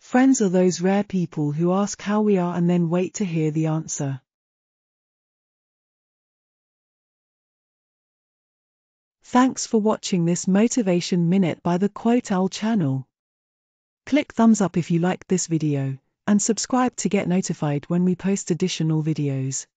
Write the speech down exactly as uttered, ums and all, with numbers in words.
Friends are those rare people who ask how we are and then wait to hear the answer. Thanks for watching this Motivation Minute by the Quote Owl channel. Click thumbs up if you liked this video, and subscribe to get notified when we post additional videos.